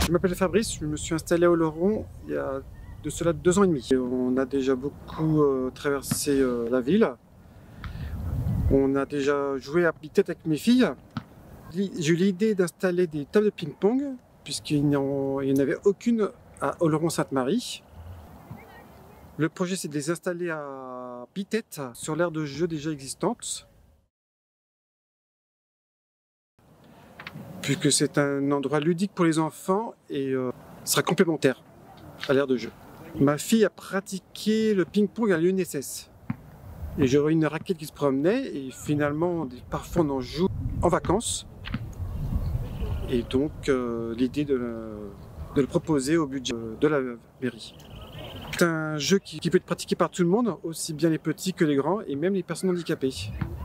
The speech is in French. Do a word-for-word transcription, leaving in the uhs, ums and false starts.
Je m'appelle Fabrice, je me suis installé à Oloron il y a de cela deux ans et demi. Et on a déjà beaucoup euh, traversé euh, la ville. On a déjà joué à petite avec mes filles. J'ai eu l'idée d'installer des tables de ping-pong, puisqu'il n'y en, en avait aucune à Oloron-Sainte-Marie. Le projet, c'est de les installer à Pitette, sur l'aire de jeu déjà existante, puisque c'est un endroit ludique pour les enfants et euh, sera complémentaire à l'aire de jeu. Ma fille a pratiqué le ping-pong à l'U N S S. Et j'aurais une raquette qui se promenait et finalement, parfois on en joue en vacances. Et donc, euh, l'idée de, de le proposer au budget de la mairie. C'est un jeu qui, qui peut être pratiqué par tout le monde, aussi bien les petits que les grands et même les personnes handicapées.